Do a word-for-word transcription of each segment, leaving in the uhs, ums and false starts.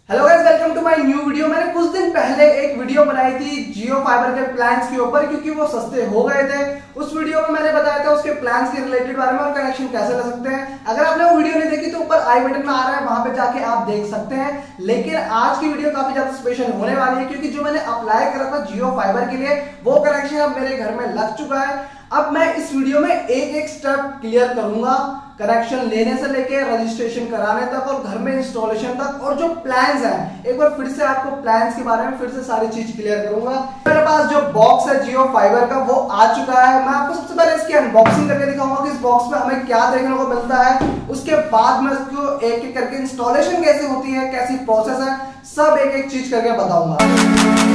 Hello guys, welcome to my new video. मैंने कुछ दिन पहले एक वीडियो बनाई थी जियो फाइबर के प्लान्स के ऊपर, क्योंकि वो सस्ते हो गए थे। उस वीडियो में मैंने बताया था उसके प्लान्स के रिलेटेड बारे में और कनेक्शन कैसे ले सकते हैं। अगर आपने वो वीडियो नहीं देखी तो ऊपर आई बटन में आ रहा है, वहां पे जाके आप देख सकते हैं। लेकिन आज की वीडियो काफी ज्यादा स्पेशल होने वाली है, क्योंकि जो मैंने अप्लाई करा था जियो फाइबर के लिए वो कनेक्शन अब मेरे घर में लग चुका है। अब मैं इस वीडियो में एक एक स्टेप क्लियर करूंगा, कनेक्शन लेने से लेके रजिस्ट्रेशन कराने तक और घर में इंस्टॉलेशन तक, और जो प्लान्स हैं एक बार फिर से आपको प्लान्स के बारे में फिर से सारी चीज क्लियर करूंगा। मेरे पास जो बॉक्स है जियो फाइबर का वो आ चुका है। मैं आपको सबसे पहले इसकी अनबॉक्सिंग करके दिखाऊंगा कि इस बॉक्स में हमें क्या देखने को मिलता है। उसके बाद मैं इसको एक एक करके इंस्टॉलेशन कैसे होती है, कैसी प्रोसेस है, सब एक एक चीज करके बताऊंगा।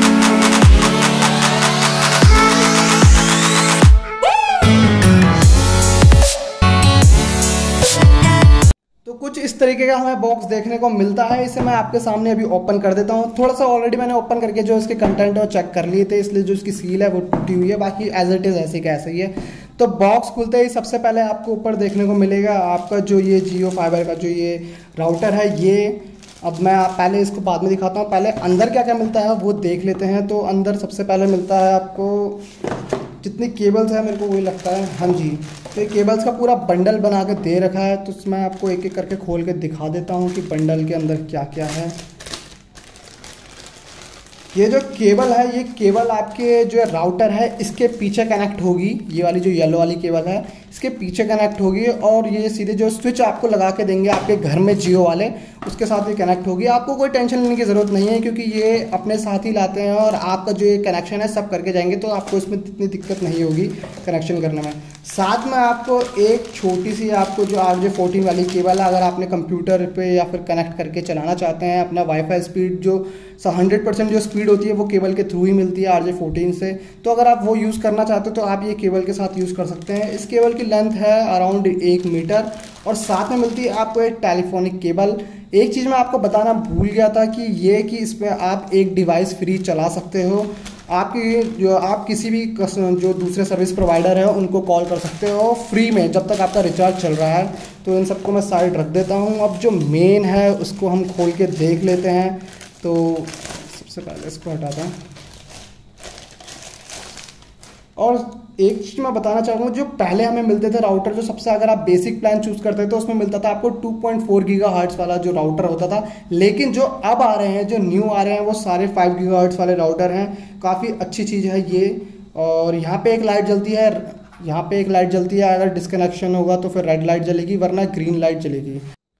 कुछ इस तरीके का हमें बॉक्स देखने को मिलता है। इसे मैं आपके सामने अभी ओपन कर देता हूँ। थोड़ा सा ऑलरेडी मैंने ओपन करके जो इसके कंटेंट है वो चेक कर लिए थे, इसलिए जो इसकी सील है वो टूटी हुई है, बाकी एज इट इज़ ऐसे कैसे ही है। तो बॉक्स खुलते ही सबसे पहले आपको ऊपर देखने को मिलेगा आपका जो ये जियो फाइबर का जो ये राउटर है। ये अब मैं पहले इसको बाद में दिखाता हूँ, पहले अंदर क्या क्या मिलता है वो देख लेते हैं। तो अंदर सबसे पहले मिलता है आपको जितनी केबल्स है, मेरे को वही लगता है, हाँ जी, तो ये केबल्स का पूरा बंडल बना के दे रखा है। तो मैं आपको एक एक करके खोल के दिखा देता हूँ कि बंडल के अंदर क्या क्या है। ये जो केबल है, ये केबल आपके जो राउटर है इसके पीछे कनेक्ट होगी। ये वाली जो येलो वाली केबल है इसके पीछे कनेक्ट होगी, और ये सीधे जो स्विच आपको लगा के देंगे आपके घर में जियो वाले, उसके साथ ये कनेक्ट होगी। आपको कोई टेंशन लेने की ज़रूरत नहीं है, क्योंकि ये अपने साथ ही लाते हैं और आपका जो ये कनेक्शन है सब करके जाएंगे, तो आपको इसमें इतनी दिक्कत नहीं होगी कनेक्शन करने में। साथ में आपको एक छोटी सी आपको जो आर जे फोर्टीन वाली केबल है, अगर आपने कंप्यूटर पे या फिर कनेक्ट करके चलाना चाहते हैं अपना वाईफाई स्पीड, जो हंड्रेड परसेंट जो स्पीड होती है वो केबल के थ्रू ही मिलती है आर जे फोर्टीन से, तो अगर आप वो यूज़ करना चाहते हो तो आप ये केबल के साथ यूज़ कर सकते हैं। इस केबल की लेंथ है अराउंड एक मीटर, और साथ में मिलती है आपको एक टेलीफोनिक केबल। एक चीज़ मैं आपको बताना भूल गया था कि ये कि इसमें आप एक डिवाइस फ्री चला सकते हो। आपकी जो आप किसी भी जो दूसरे सर्विस प्रोवाइडर है उनको कॉल कर सकते हो फ्री में, जब तक आपका रिचार्ज चल रहा है। तो इन सबको मैं साइड रख देता हूँ। अब जो मेन है उसको हम खोल के देख लेते हैं। तो सबसे पहले इसको हटाता हूँ, और एक चीज़ मैं बताना चाहूँगा, जो पहले हमें मिलते थे राउटर, जो सबसे अगर आप बेसिक प्लान चूज करते थे तो उसमें मिलता था आपको टू पॉइंट फोर गीगाहर्ट्ज़ वाला जो राउटर होता था। लेकिन जो अब आ रहे हैं, जो न्यू आ रहे हैं, वो सारे फाइव गीगाहर्ट्ज़ वाले राउटर हैं। काफ़ी अच्छी चीज़ है ये। और यहाँ पे एक लाइट जलती है, यहाँ पे एक लाइट जलती है, अगर डिस्कनेक्शन होगा तो फिर रेड लाइट जलेगी, वरना ग्रीन लाइट जलेगी।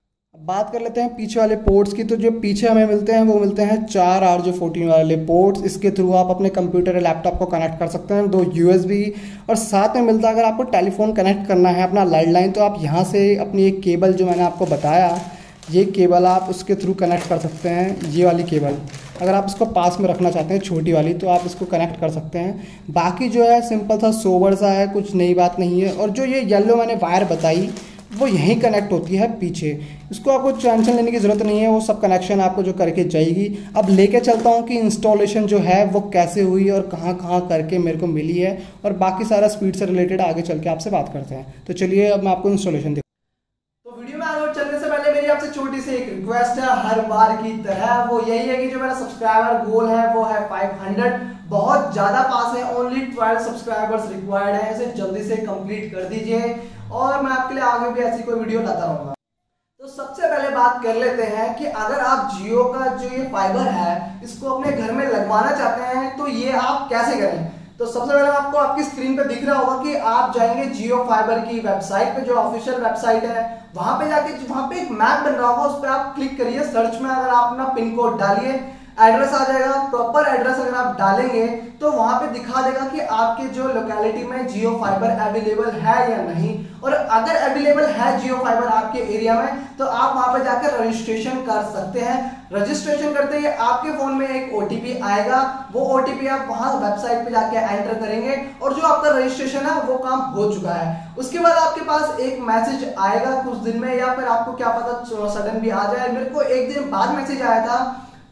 बात कर लेते हैं पीछे वाले पोर्ट्स की। तो जो पीछे हमें मिलते हैं वो मिलते हैं चार आर जे फोर्टीन वाले पोर्ट्स। इसके थ्रू आप अपने कंप्यूटर या लैपटॉप को कनेक्ट कर सकते हैं, दो यूएसबी, और साथ में मिलता है अगर आपको टेलीफोन कनेक्ट करना है अपना लैंडलाइन, तो आप यहाँ से अपनी एक केबल जो मैंने आपको बताया, ये केबल आप उसके थ्रू कनेक्ट कर सकते हैं। ये वाली केबल अगर आप इसको पास में रखना चाहते हैं छोटी वाली, तो आप इसको कनेक्ट कर सकते हैं। बाकी जो है सिंपल सा सोबर सा है, कुछ नई बात नहीं है। और जो ये येलो मैंने वायर बताई वो यहीं कनेक्ट होती है पीछे, इसको आपको टेंशन लेने की ज़रूरत नहीं है, वो सब कनेक्शन आपको जो करके जाएगी। अब लेके चलता हूँ कि इंस्टॉलेशन जो है वो कैसे हुई और कहाँ कहाँ करके मेरे को मिली है, और बाकी सारा स्पीड से रिलेटेड आगे चल के आपसे बात करते हैं। तो चलिए अब मैं आपको इंस्टॉलेशन दिखाऊँ। तो वीडियो में आगे चलने से पहले मेरी आपसे छोटी सी एक रिक्वेस्ट है, हर बार की तरह, वो यही है कि जो मेरा सब्सक्राइबर गोल है वो है फाइव हंड्रेड, बहुत ज्यादा पास है, ओनली ट्वेल्व सब्सक्राइबर्स रिक्वायर्ड है। इसे जल्दी से कंप्लीट कर दीजिए और मैं आपके लिए आगे भी ऐसी कोई वीडियो लाता रहूंगा। तो सबसे पहले बात कर लेते हैं कि अगर आप जियो का जो ये फाइबर है इसको अपने घर में लगवाना चाहते हैं तो ये आप कैसे करें। तो सबसे पहले आपको आपकी स्क्रीन पे दिख रहा होगा कि आप जाएंगे जियो फाइबर की वेबसाइट पे, जो ऑफिशियल वेबसाइट है, वहां पे जाके वहां पे एक मैप बन रहा होगा, उस पर आप क्लिक करिए। सर्च में अगर आप अपना पिन कोड डालिए, एड्रेस आ जाएगा। प्रॉपर एड्रेस अगर आप डालेंगे तो वहां पे दिखा देगा कि आपके जो लोकेलिटी में जियो फाइबर अवेलेबल है या नहीं, और अगर अवेलेबल है जियो फाइबर आपके एरिया में तो आप वहां पे जाकर रजिस्ट्रेशन कर सकते हैं। रजिस्ट्रेशन करते ही आपके फोन में एक ओटीपी आएगा, वो ओटीपी आप वहां वेबसाइट पे जाके एंटर करेंगे और जो आपका रजिस्ट्रेशन है वो काम हो चुका है। उसके बाद आपके पास एक मैसेज आएगा कुछ दिन में, या फिर आपको क्या पता सडन भी आ जाए। मेरे को एक दिन बाद मैसेज आया था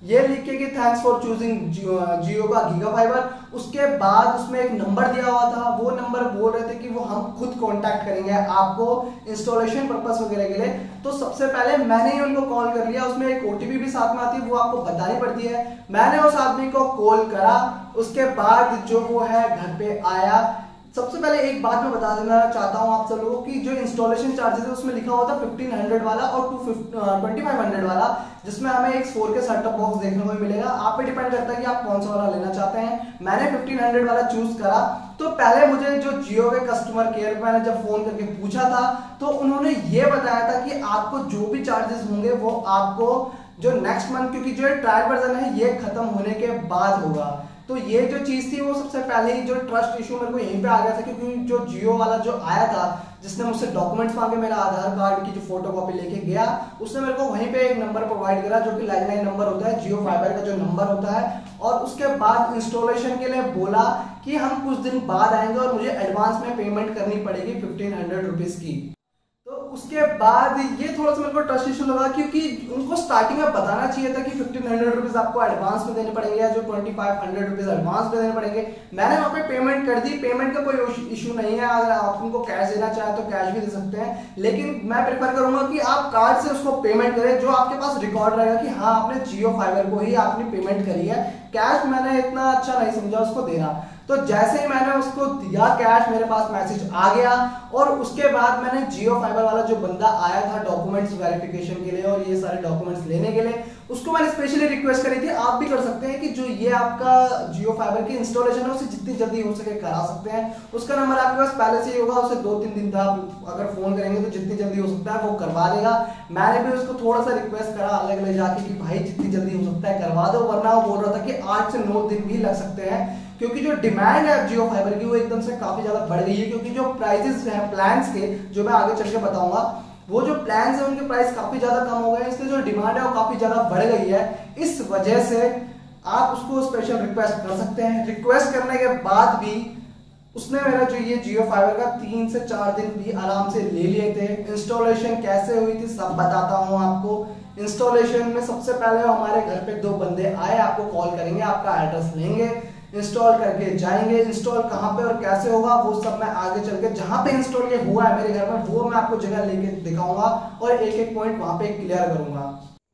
ये लिख के कि थैंक्स फॉर चूजिंग जियो का गीगा फाइबर। उसके बाद उसमें एक नंबर दिया हुआ था, वो नंबर बोल रहे थे कि वो हम खुद कांटेक्ट करेंगे आपको इंस्टॉलेशन पर्पस वगैरह के लिए। तो सबसे पहले मैंने ही उनको कॉल कर लिया, उसमें एक ओटीपी भी साथ में आती है, वो आपको बतानी पड़ती है। मैंने उस आदमी को कॉल करा, उसके बाद जो वो है घर पे आया। सबसे पहले एक बात मैं बता देना चाहता हूं आप सब लोगों की, जो इंस्टॉलेशन चार्जेस है उसमें लिखा हुआ था फिफ्टीन हंड्रेड वाला और ट्वेंटी फाइव हंड्रेड वाला, जिसमें हमें एक फोर के सेट टॉप बॉक्स देखने को मिलेगा। आप पे डिपेंड करता है कि आप कौन सा वाला लेना चाहते हैं। मैंने फिफ्टीन हंड्रेड वाला चूज करा। तो पहले मुझे जो जियो के कस्टमर केयर पे मैंने जब फोन करके पूछा था तो उन्होंने ये बताया था कि आपको जो भी चार्जेस होंगे वो आपको जो नेक्स्ट मंथ, क्योंकि जो ट्रायल वर्जन है ये खत्म होने के बाद होगा। तो ये जो चीज थी वो सबसे पहले ही जो ट्रस्ट इशू मेरे को यहीं पे आ गया था, क्योंकि जो जियो वाला जो आया था जिसने मुझसे डॉक्यूमेंट्स मांगे, मेरा आधार कार्ड की जो फोटो कॉपी लेके गया, उसने मेरे को वहीं पे एक नंबर प्रोवाइड करा जो कि लैंडलाइन नंबर होता है, जियो फाइबर का जो नंबर होता है। और उसके बाद इंस्टॉलेशन के लिए बोला कि हम कुछ दिन बाद आएंगे और मुझे एडवांस में पेमेंट करनी पड़ेगी फिफ्टीन हंड्रेड रुपीज की। तो उसके बाद ये थोड़ा सा मेरे को ट्रस्ट इशू लगा, क्योंकि उनको स्टार्टिंग में बताना चाहिए था कि फिफ्टीन हंड्रेड रुपीज आपको एडवांस में देने पड़ेंगे या जो twenty five hundred rupees advance में देने पड़ेंगे। मैंने वहां पे पेमेंट कर दी, पेमेंट का कोई इशू नहीं है। अगर आप उनको कैश देना चाहें तो कैश भी दे सकते हैं, लेकिन मैं प्रेफर करूंगा कि आप कार्ड से उसको पेमेंट करें, जो आपके पास रिकॉर्ड रहेगा कि हाँ आपने जियो फाइबर को ही आपने पेमेंट करी है। कैश मैंने इतना अच्छा नहीं समझा उसको देना। तो जैसे ही मैंने उसको दिया कैश, मेरे पास मैसेज आ गया और उसके बाद मैंने जियो फाइबर वाला जो बंदा आया था डॉक्यूमेंट्स वेरिफिकेशन के लिए और ये सारे डॉक्यूमेंट्स लेने के लिए, उसको मैंने स्पेशली रिक्वेस्ट करी थी, आप भी कर सकते हैं कि जो ये आपका जियो फाइबर की इंस्टॉलेशन है उसे जितनी जल्दी हो सके करा सकते हैं। उसका नंबर आपके पास पहले से ही होगा, उसे दो तीन दिन तक अगर फोन करेंगे तो जितनी जल्दी हो सकता है वो करवा देगा। मैंने भी उसको थोड़ा सा रिक्वेस्ट करा अलग अलग जाके कि भाई जितनी जल्दी हो सकता है करवा दो, वरना वो बोल रहा था कि आठ से नौ दिन भी लग सकते हैं, क्योंकि जो डिमांड है जियो फाइबर की वो एकदम से काफी ज्यादा बढ़ गई है। क्योंकि जो प्राइसेस हैं प्लान्स के, जो मैं आगे चल के बताऊंगा, वो जो प्लान्स हैं उनके प्राइस काफी ज्यादा कम हो गए हैं, इसलिए जो डिमांड है वो काफी ज्यादा बढ़ गई है। इस वजह से आप उसको स्पेशल रिक्वेस्ट कर सकते हैं। रिक्वेस्ट करने के बाद भी उसने मेरा जो ये जियो फाइबर का तीन से चार दिन भी आराम से ले लिए थे। इंस्टॉलेशन कैसे हुई थी सब बताता हूँ आपको। इंस्टॉलेशन में सबसे पहले हमारे घर पे दो बंदे आए, आपको कॉल करेंगे, आपका एड्रेस लेंगे, इंस्टॉल करके जाएंगे। इंस्टॉल कहाँ पे और कैसे होगा वो सब मैं आगे चल के, जहां पे इंस्टॉल ये हुआ है मेरे घर में, वो मैं आपको जगह लेके दिखाऊंगा और एक एक पॉइंट वहां पे क्लियर करूंगा।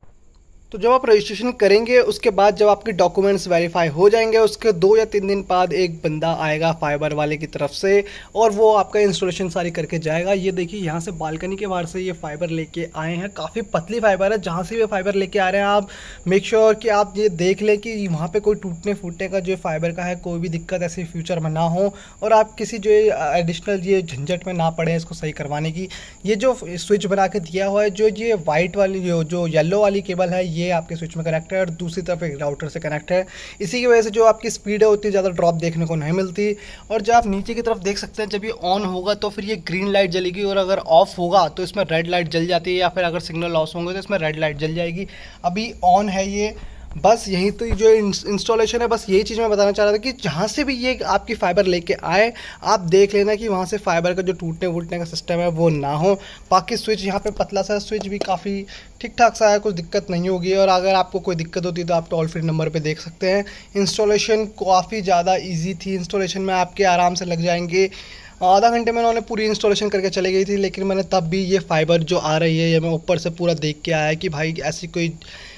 तो जब आप रजिस्ट्रेशन करेंगे उसके बाद जब आपके डॉक्यूमेंट्स वेरीफाई हो जाएंगे, उसके दो या तीन दिन बाद एक बंदा आएगा फाइबर वाले की तरफ से और वो आपका इंस्टॉलेशन सारी करके जाएगा। ये देखिए यहाँ से बालकनी के बाहर से ये फाइबर लेके आए हैं, काफ़ी पतली फाइबर है। जहाँ से ये फाइबर लेके आ रहे हैं आप मेक श्योर कि आप ये देख लें कि वहाँ पर कोई टूटने फूटने का जो फाइबर का है कोई भी दिक्कत ऐसे फ्यूचर में ना हो और आप किसी जो एडिशनल ये झंझट में ना पड़े इसको सही करवाने की। ये जो स्विच बना के दिया हुआ है, जो ये वाइट वाली जो जो येलो वाली केबल है ये आपके स्विच में कनेक्ट है और दूसरी तरफ एक राउटर से कनेक्ट है। इसी की वजह से जो आपकी स्पीड है उतनी ज़्यादा ड्रॉप देखने को नहीं मिलती। और जब आप नीचे की तरफ देख सकते हैं, जब ये ऑन होगा तो फिर ये ग्रीन लाइट जलेगी और अगर ऑफ होगा तो इसमें रेड लाइट जल जाती है, या फिर अगर सिग्नल लॉस होंगे तो इसमें रेड लाइट जल जाएगी। अभी ऑन है ये, बस यही तो जो इंस्टॉलेशन है, बस यही चीज़ मैं बताना चाह रहा था कि जहाँ से भी ये आपकी फाइबर लेके आए आप देख लेना कि वहाँ से फाइबर का जो टूटने वूटने का सिस्टम है वो ना हो। बाकी स्विच यहाँ पे पतला सा स्विच भी काफ़ी ठीक ठाक सा है, कुछ दिक्कत नहीं होगी। और अगर आपको कोई दिक्कत होती है तो आप टोल फ्री नंबर पे देख सकते हैं। इंस्टॉलेशन काफ़ी ज़्यादा ईजी थी, इंस्टॉलेशन में आपके आराम से लग जाएंगे आधा घंटे में। उन्होंने पूरी इंस्टॉलेशन करके चले गई थी, लेकिन मैंने तब भी ये फाइबर जो आ रही है ये मैं ऊपर से पूरा देख के आया कि भाई ऐसी कोई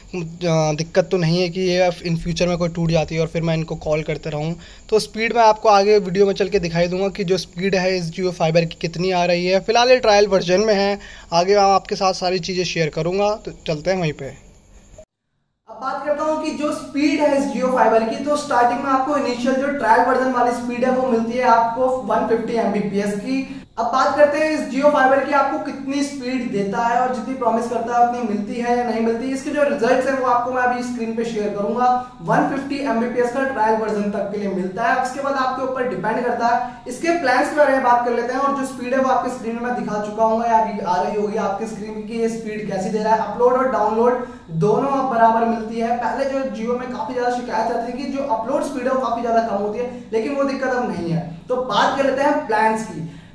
दिक्कत तो नहीं है कि ये इन फ्यूचर में कोई टूट जाती है और फिर मैं इनको कॉल करते रहूँ। तो स्पीड मैं आपको आगे वीडियो में चल के दिखाई दूंगा कि जो स्पीड है इस जियो फाइबर की कितनी आ रही है। फिलहाल ये ट्रायल वर्जन में है, आगे मैं आपके साथ सारी चीज़ें शेयर करूँगा। तो चलते हैं वहीं पे। अब बात करता हूँ कि जो स्पीड है इस जियो फाइबर की, तो स्टार्टिंग में आपको इनिशियल जो ट्रायल वर्जन वाली स्पीड है वो मिलती है आपको one fifty M B P S की। अब बात करते हैं इस जियो फाइबर की आपको कितनी स्पीड देता है और जितनी प्रॉमिस करता है उतनी मिलती है या नहीं मिलती। इसके जो रिजल्ट्स हैं वो आपको मैं अभी स्क्रीन पे शेयर करूंगा। One fifty M B P S का ट्रायल वर्जन तक के लिए मिलता है, उसके बाद आपके ऊपर डिपेंड करता है। इसके प्लान्स के बारे में बात कर लेते हैं और जो स्पीड है वो आपकी स्क्रीन में मैं दिखा चुका हूँ या अभी आ रही होगी आपकी स्क्रीन की ये स्पीड कैसी दे रहा है। अपलोड और डाउनलोड दोनों बराबर मिलती है। पहले जो जियो में काफी ज्यादा शिकायत आती थी कि जो अपलोड स्पीड है वो काफी ज्यादा कम होती है, लेकिन वो दिक्कत अब नहीं है। तो बात कर लेते हैं प्लान्स की।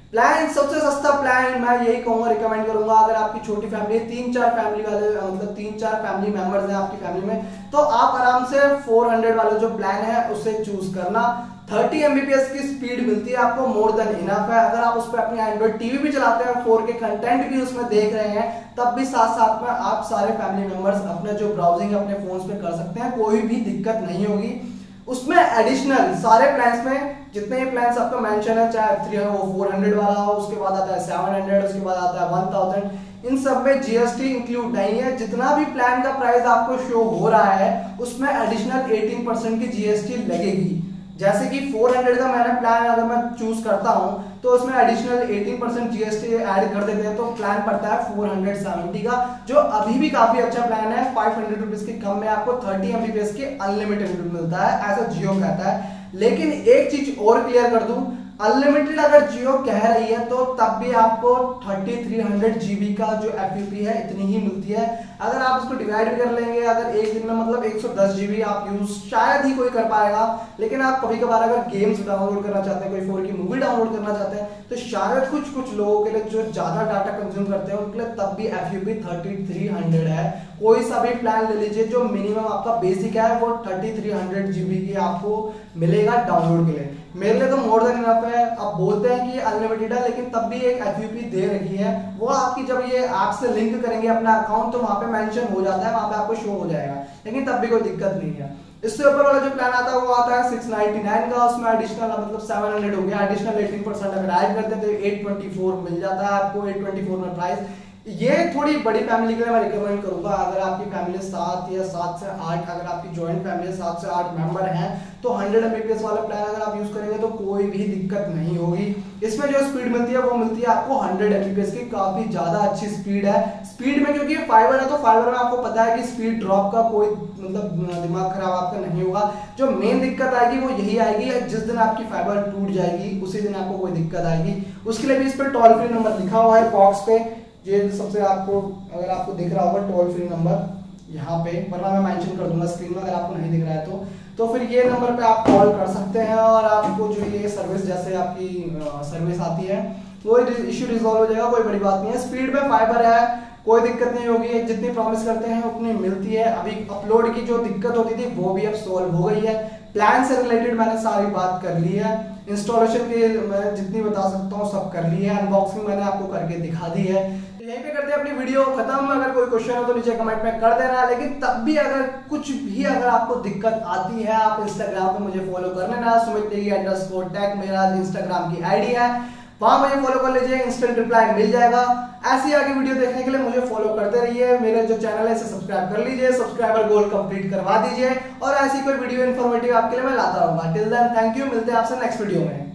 प्लान सबसे सस्ता प्लान मैं यही कहूंगा, रिकमेंड करूंगा अगर आपकी छोटी फैमिली है, तीन चार फैमिली वाले मतलब तीन चार फैमिली मेंबर्स हैं आपकी फैमिली में, तो आप आराम से फोर हंड्रेड वाला जो प्लान है उसे चूज करना। थर्टी एमबीपीएस की स्पीड मिलती है आपको, मोर देन इनफ है। अगर आप उस पर अपनी एंड्रॉइड टीवी भी चलाते हैं, फोर के कंटेंट भी उसमें देख रहे हैं, तब भी साथ साथ में आप सारे फैमिली मेंबर्स अपने जो ब्राउजिंग अपने फोन पे कर सकते हैं, कोई भी दिक्कत नहीं होगी। उसमें एडिशनल सारे प्लान्स में जितने ही प्लान्स आपका मेंशन है, चाहे थ्री वो फोर हंड्रेड वाला हो, उसके बाद आता है सेवन हंड्रेड, उसके बाद आता है वन थाउजेंड, इन सब में जीएसटी इंक्लूड नहीं है। जितना भी प्लान का प्राइस आपको शो हो रहा है उसमें एडिशनल एटीन परसेंट की जीएसटी लगेगी। जैसे कि फोर हंड्रेड का मैंने प्लान अगर मैं चूज करता हूं तो उसमें additional eighteen percent GST add कर देते हैं, तो प्लान पड़ता है फोर हंड्रेड सेवेंटी का, जो अभी भी काफी अच्छा प्लान है। फाइव हंड्रेड रुपीज के कम में आपको थर्टी एमबीपीएस के अनलिमिटेड मिलता है, ऐसा जियो कहता है। लेकिन एक चीज और क्लियर कर दूं, अनलिमिटेड अगर जियो कह रही है तो तब भी आपको थर्टी थ्री हंड्रेड जीबी का जो एफयूपी है इतनी ही मिलती है। अगर आप इसको डिवाइड भी कर लेंगे, अगर एक दिन में मतलब एक सौ दस जीबी आप यूज शायद ही कोई कर पाएगा, लेकिन आप कभी कभार अगर गेम्स डाउनलोड करना चाहते हैं, कोई फोर की मूवी डाउनलोड करना चाहते हैं, तो शायद कुछ कुछ लोगों के लिए जो ज्यादा डाटा कंज्यूम करते हैं उनके लिए तब भी एफयूपी थर्टी थ्री हंड्रेड है। कोई सा भी प्लान ले लीजिए, जो मिनिमम आपका बेसिक है वो थर्टी थ्री हंड्रेड जीबी की आपको मिलेगा डाउनलोड के लिए। मेरे लिए तो मोर देन इनफ है। आप बोलते हैं कि अनलिमिटेड है, लेकिन तब भी एक एफयूपी दे रखी है, वो आपकी जब ये ऐप से लिंक करेंगे अपना अकाउंट तो वहां पे मेंशन हो जाता है, वहां पे आपको शो हो जाएगा, लेकिन तब भी कोई दिक्कत नहीं है। इससे ऊपर वाला जो प्लान आता है वो आता है सिक्स नाइंटी नाइन का, उसमें एडिशनल मतलब सेवन हंड्रेड हो गया, एडिशनल एटीन परसेंट अगर ऐड करते हैं तो एट ट्वेंटी फोर मिल जाता है आपको, एट ट्वेंटी फोर में प्राइस। ये थोड़ी बड़ी फैमिली के लिए मैं रिकमेंड करूंगा। अगर आपकी फैमिली सात या सात से आठ, अगर आपकी ज्वाइंट फैमिली सात से आठ मेंबर हैं, तो हंड्रेड एमबीपीएस वाला प्लान अगर आप यूज करेंगे तो कोई भी दिक्कत नहीं होगी। इसमें जो स्पीड मिलती है वो मिलती है आपको हंड्रेड एमबीपीएस की, काफी ज्यादा अच्छी स्पीड है। स्पीड में क्योंकि फाइबर है तो फाइबर में आपको पता है कि स्पीड ड्रॉप का कोई मतलब दिमाग खराब आपका नहीं होगा। जो मेन दिक्कत आएगी वो यही आएगी, जिस दिन आपकी फाइबर टूट जाएगी उसी दिन आपको कोई दिक्कत आएगी। उसके लिए भी इस पर टोल फ्री नंबर लिखा हुआ है बॉक्स पे, ये सबसे आपको अगर आपको दिख रहा होगा टोल फ्री नंबर यहाँ पे, वरना मैं मेंशन कर दूंगा स्क्रीन में अगर आपको नहीं दिख रहा है तो तो फिर ये नंबर पे आप कॉल कर सकते हैं और आपको जो ये सर्विस जैसे आपकी सर्विस आती है वो इश्यू रिजॉल्व हो जाएगा, कोई बड़ी बात नहीं है। स्पीड में फाइबर है, कोई दिक्कत नहीं होगी, जितनी प्रॉमिस करते हैं उतनी मिलती है। अभी अपलोड की जो दिक्कत होती थी वो भी अब सोल्व हो गई है। प्लान से रिलेटेड मैंने सारी बात कर ली है, इंस्टॉलेशन की मैं जितनी बता सकता हूँ सब कर ली है, अनबॉक्सिंग मैंने आपको करके दिखा दी है। यहीं पे करते हैं अपनी वीडियो खत्म। अगर कोई क्वेश्चन हो तो नीचे कमेंट में कर देना, लेकिन तब भी अगर कुछ भी अगर आपको दिक्कत आती है आप इंस्टाग्राम पे मुझे फॉलो कर लेना, सुमित नेगी अंडरस्कोर टैग मेरा इंस्टाग्राम की आईडी है, वहां मुझे फॉलो कर लीजिए, इंस्टेंट रिप्लाई मिल जाएगा। ऐसी आगे वीडियो देखने के लिए मुझे फॉलो करते रहिए, मेरे जो चैनल है इसे सब्सक्राइब कर लीजिए, सब्सक्राइबर गोल कंप्लीट करवा दीजिए, और ऐसी कोई वीडियो इन्फॉर्मेटिव आपके लिए मैं लाता रहूंगा। टिल देन थैंक यू, मिलते हैं आपसे नेक्स्ट वीडियो में।